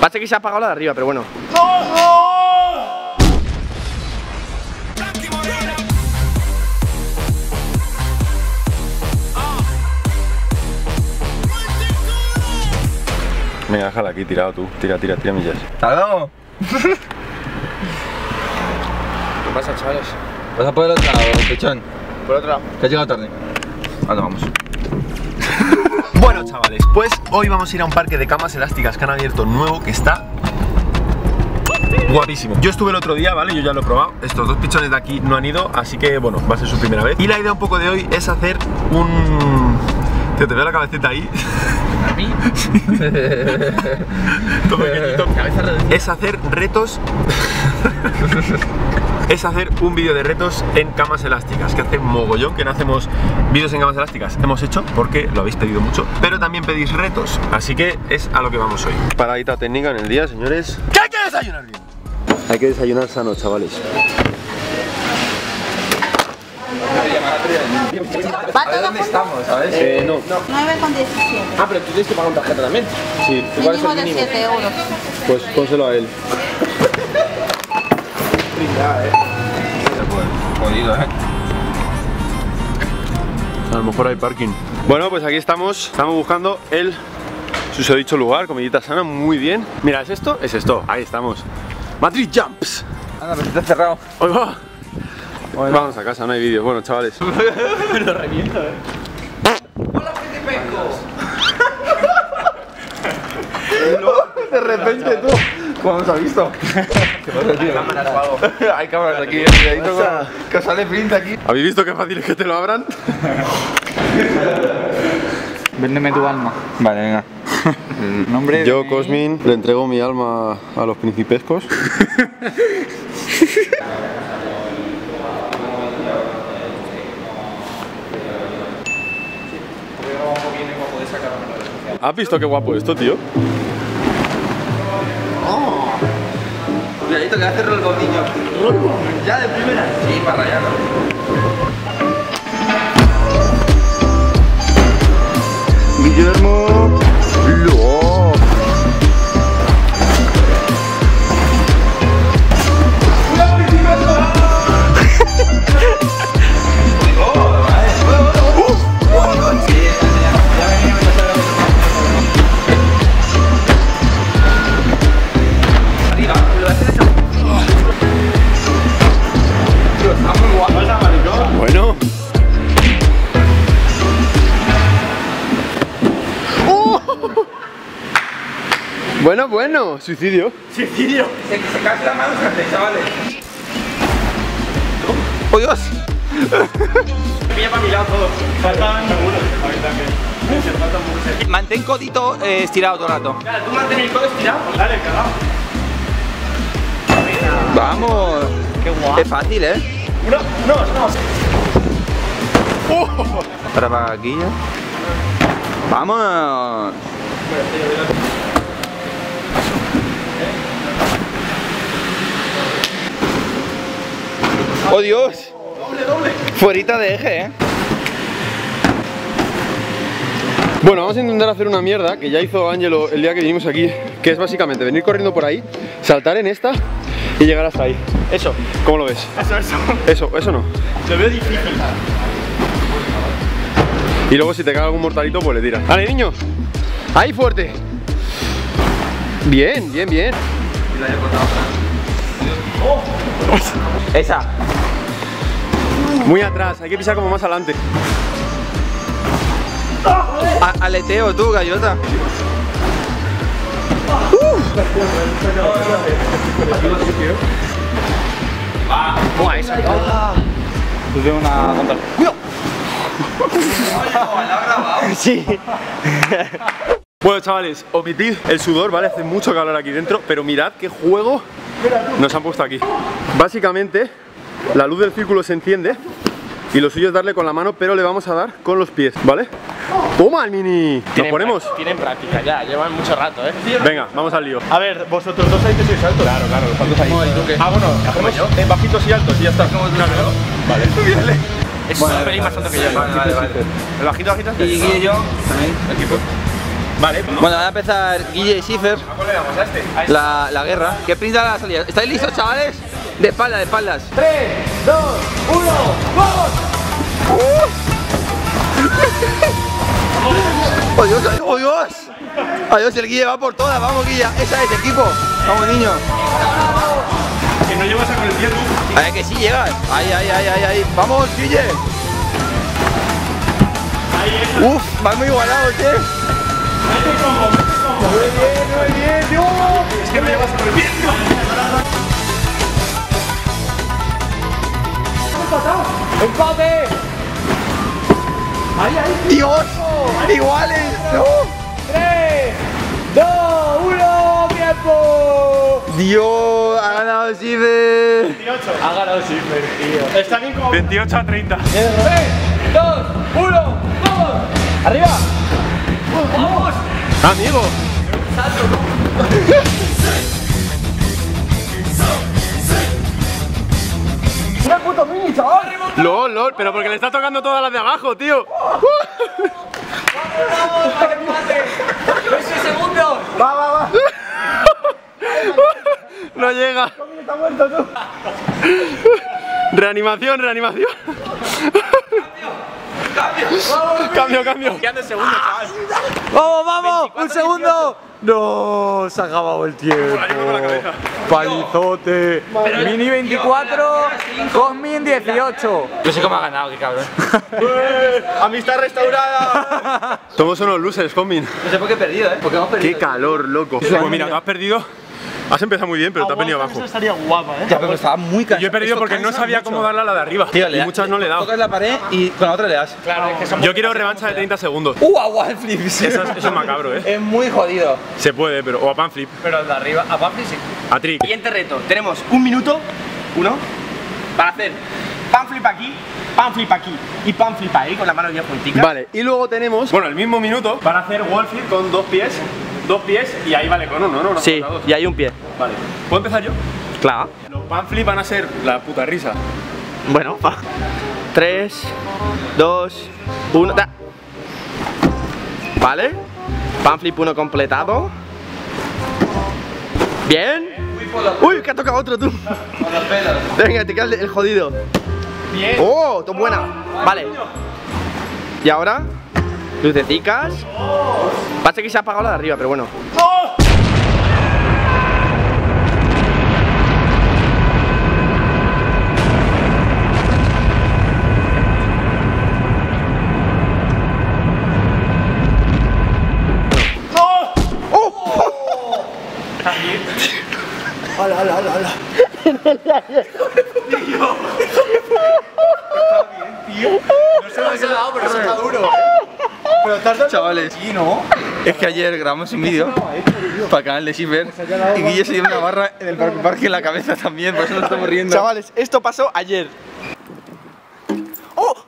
Pasa que se ha apagado la de arriba, pero bueno. Venga, déjala aquí tirado tú. Tira millas. ¡Hasta luego! ¿Qué pasa, chavales? ¿Vas a por el otro lado, pechón? Por otro lado. Que has llegado tarde. Ahora vamos. Bueno, chavales, pues hoy vamos a ir a un parque de camas elásticas que han abierto nuevo, que está guapísimo. Yo estuve el otro día, ¿vale? Yo ya lo he probado. Estos dos pichones de aquí no han ido, así que bueno, va a ser su primera vez. Y la idea un poco de hoy es hacer un... Tío, te veo la cabecita ahí. ¿A mí? Todo pequeñito. Cabeza reducida. Es hacer retos. Es hacer un vídeo de retos en camas elásticas, que hace mogollón que no hacemos vídeos en camas elásticas. Hemos hecho porque lo habéis pedido mucho, pero también pedís retos, así que es a lo que vamos hoy. Paradita técnica en el día, señores. ¿Qué hay que desayunar bien? Hay que desayunar sano, chavales. ¿Dónde estamos, sabes? No. 9,17. Ah, pero tú tienes que pagar una tarjeta también. Sí. Mínimo de 7 euros. Pues pónselo a él. Jodido, A lo mejor hay parking. Bueno, pues aquí estamos buscando el susodicho lugar, comidita sana, muy bien. Mira, ¿es esto? Es esto, ahí estamos. Madrid Jumps. Anda, pero está cerrado. Oiga. Vamos a casa, no hay vídeo. Bueno, chavales. Lo reviento, ¡Hola, gente pescos! De repente tú. ¿Cómo nos ha visto? ¿Qué pasa, tío? cámaras o algo. Hay cámaras aquí, que sale pinta aquí. ¿Habéis visto qué fácil es que te lo abran? Véndeme tu alma. Vale, venga. Nombre Yo, Cosmin, le entrego mi alma a los principescos. ¿Has visto qué guapo esto, tío? Cuidadito que hace rollo, niño. Ya de primera. Sí, para rayarlo. Guillermo. Bueno. Bueno, suicidio. Suicidio. Se casi la mano, chavales. ¡Oh, Dios! Me pilla para mi lado todo. Faltan algunos. A mí también. Faltan muchos. Mantén codito estirado todo el rato. Claro, tú mantén el codo estirado. Dale, cagado. Vamos. Qué guapo. Es fácil, ¿eh? No. Ahora para aquí ya. ¡Vamos! ¡Oh, Dios! Doble. Fuerita de eje, ¿eh? Bueno, vamos a intentar hacer una mierda que ya hizo Ángelo el día que vinimos aquí, que es básicamente venir corriendo por ahí, saltar en esta y llegar hasta ahí. Eso. ¿Cómo lo ves? Eso no. Lo veo difícil. Y luego si te cae algún mortalito, pues le tiras. ¡Vale, niño! ¡Ahí, fuerte! Bien. Esa. Muy atrás, hay que pisar como más adelante. Aleteo tú, gallota. Buah, eso. Tú tienes una contra. Sí. Bueno, chavales, omitid el sudor, ¿vale? Hace mucho calor aquí dentro, pero mirad qué juego nos han puesto aquí. Básicamente, la luz del círculo se enciende y lo suyo es darle con la mano, pero le vamos a dar con los pies, ¿vale? ¡Toma el mini! ¿Nos ponemos? Tienen práctica ya, llevan mucho rato, Venga, vamos al lío. A ver, vosotros dos ahí que sois altos. Claro, los altos ahí. Ah, bueno, hacemos bajitos y altos y ya está. Vale. Es un pelín más alto que yo. Vale. El bajito. Y yo también. Equipo. Vale. Bueno, van a empezar Guille y Schiffer. ¿A cuál le damos? ¿A este? La guerra. Que pinta la salida. ¿Estáis listos, chavales? De espaldas, de espaldas. 3, 2, 1, ¡vamos! ¡Oh Dios, oh Dios! Adiós, el Guille va por todas, vamos Guille, esa es, equipo. Vamos niño. Que no llevas a con el pie tú. A ver que sí llegas. Ahí. Vamos, Guille. Uf, van muy igualados, Muy bien, Dios. Es que no llevas a con el pie. ¡Empate! Dios, iguales, no. 3, 2, 1, ¡tiempo! Dios, ha ganado Schiffer. 28. Ha ganado Schiffer, tío. Está bien como... 28 a 30. 3, 2, 1, ¡vamos! ¡Arriba! ¡Vamos! Amigo. ¡Una puto mini, chaval! LOL, pero porque le está tocando todas las de abajo, tío. ¡20 segundos! Va. No llega. Está muerto tú. Reanimación. Cambio. Quedando el segundo, chaval. ¡Vamos! ¡Un segundo! ¡No! Se ha acabado el tiempo. ¡Palizote! Mini 24, Cosmin 18. Yo sé cómo ha ganado, qué cabrón. Amistad restaurada. Somos unos losers, Combin. No sé por qué he perdido, porque hemos perdido. Qué calor, loco. Pues mira, tú has perdido. Has empezado muy bien, pero te has venido abajo. estaría guapa, Ya, pero estaba muy cansado. Yo he perdido Esto porque no cansa sabía mucho. cómo darle a la de arriba. Tío, Y muchas no le he dado. Tocas la pared y con la otra le das. Claro, es que somos... Yo quiero revancha de 30 segundos. A wall flip. Eso es macabro, Es muy jodido. Se puede, pero. O a pan flip. Pero el de arriba, a Pampi sí. A trick. Siguiente reto. Tenemos un minuto, para hacer pan flip aquí y pan flip ahí con la mano bien juntica. Vale, y luego tenemos. Bueno, el mismo minuto para hacer wall flip con dos pies y ahí vale con uno, ¿no? Sí, y hay un pie. Vale. ¿Puedo empezar yo? Claro. Los pan flip van a ser la puta risa. Bueno, 3, 2, 1. Vale. Pan flip 1 completado. Bien. Uy, que ha tocado otro tú. Venga, te queda el jodido. Bien. Oh, todo buena. Vale. Y ahora, lucecicas. Pasa que se ha apagado la de arriba, pero bueno. Chavales, es que ayer grabamos un vídeo para el canal de Schiffer y Guille se dio una barra en el parque en la cabeza también, por eso nos estamos riendo. Chavales, esto pasó ayer. ¡Oh!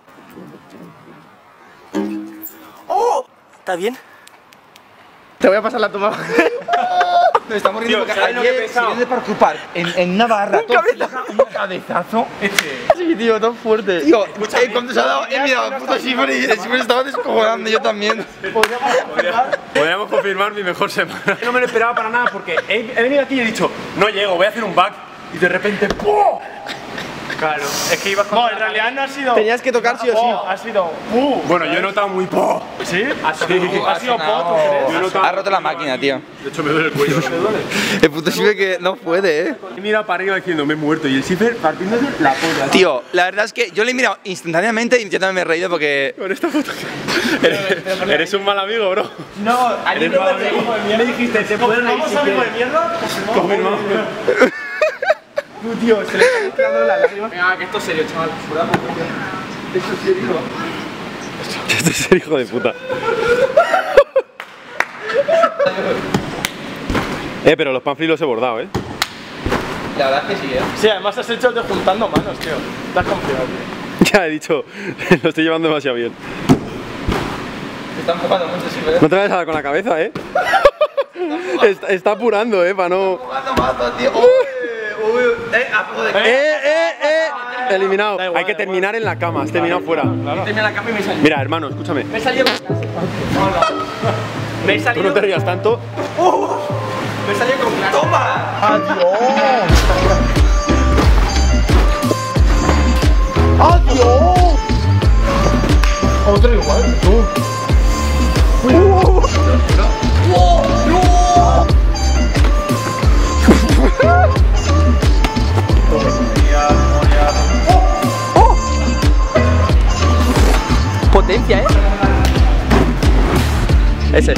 ¡Oh! ¿Está bien? Te voy a pasar la toma. Nos estamos riendo Tío, porque ¿sabes lo que he ayer pensado? de Parkour Park en una barra un cabezazo. Sí, tío, tan fuerte. Tío, cuando se ha dado, he mirado al puto Schiffer y el Schiffer estaba descojonando, yo también. Podríamos confirmar mi mejor semana. No me lo esperaba para nada porque he venido aquí y he dicho, no llego, voy a hacer un back. Y de repente, ¡pum! Claro, es que ibas con. No, en realidad no ha sido... Tenías que tocar sí o sí. Ha sido... Bueno, yo he notado muy po. ¿Sí? Sí. Ha sido po, ¿tú crees? Yo he notado- Ha roto la máquina, tío. De hecho, me duele el cuello. El puto Schiffer que no puede, He mirado para arriba diciendo, me he muerto. Y el Schiffer partiéndose la polla. Tío, la verdad es que yo le he mirado instantáneamente y yo también me he reído porque... Con esta foto. Eres un mal amigo, bro. No, ayer Eres mal amigo. me dijiste, ¿se puede reír si amigo de mierda? Confirmado. Tú, tío, se le está entrando la lágrima. Venga, que esto es serio, chaval. Esto es serio. Este es el hijo de puta. Pero los panflis los he bordado, La verdad es que sí, Sí, además has hecho el de juntando manos, tío. Te has confiado, tío. Ya he dicho, lo estoy llevando demasiado bien. Me está enfocando mucho Schiffer. No te vayas a dar con la cabeza, Está apurando, para no. tío. Eliminado. Hay que terminar en la cama, has terminado fuera. Termina la cama y me salió. Mira, hermano, escúchame. Me salió. Me he Tú salido. no te rías tanto. Me he salido con clase. ¡Toma! ¡Adiós! Otro igual, tú. Potencia, Ese.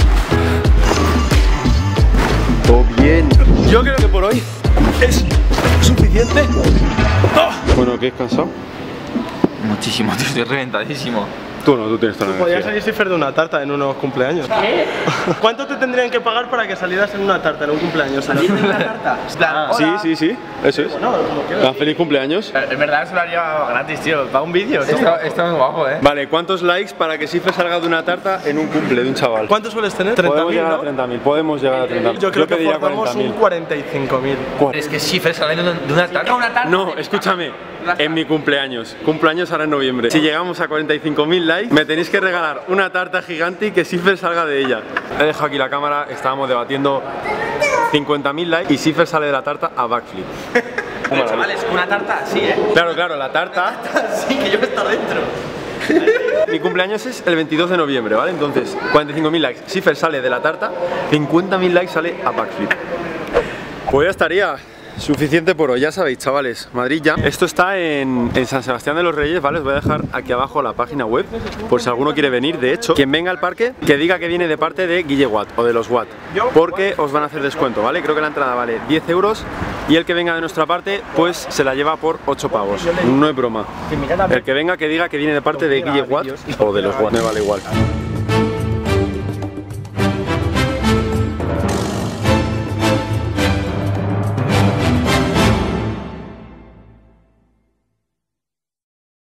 Todo bien. Yo creo que por hoy es suficiente. Bueno, ¿qué es cansado? Muchísimo, tío, estoy reventadísimo. Tú no, tú tienes toda la Podrías energía. salir Cipher de una tarta en unos cumpleaños. ¿Qué? ¿Cuánto te tendrían que pagar para que salieras en una tarta en un cumpleaños? ¿Salir en una tarta? Sí, eso es. No, como quieras. Tan feliz cumpleaños. En verdad eso lo haría gratis, tío. Para un vídeo. Está muy guapo, Vale, ¿cuántos likes para que Cipher salga de una tarta en un cumple de un chaval? ¿Cuánto sueles tener? Podemos 30.000, llegar a ¿no? 30.000, podemos llegar a 30.000. Yo creo que pediría forzamos un 45.000. Es que Schiffer saliendo de una tarta. No, escúchame, en mi cumpleaños. Cumpleaños ahora en noviembre. Si llegamos a 45.000 likes, me tenéis que regalar una tarta gigante y que Cipher salga de ella. He dejado aquí la cámara, estábamos debatiendo 50.000 likes y Cipher sale de la tarta a backflip. Pero chavales, una tarta sí, Claro, la tarta. Sí, que yo voy a estar dentro. Mi cumpleaños es el 22 de noviembre, ¿vale? Entonces, 45.000 likes, Cipher sale de la tarta, 50.000 likes sale a backflip. Pues ya estaría. Suficiente por hoy, ya sabéis, chavales, Madrid ya. Esto está en San Sebastián de los Reyes, ¿vale? Os voy a dejar aquí abajo la página web por si alguno quiere venir. De hecho, quien venga al parque, que diga que viene de parte de Guille Watt o de los Watt, porque os van a hacer descuento, ¿vale? Creo que la entrada vale 10 euros y el que venga de nuestra parte, pues se la lleva por 8 pavos. No es broma. El que venga, que diga que viene de parte de Guille Watt o de los Watt, me vale igual.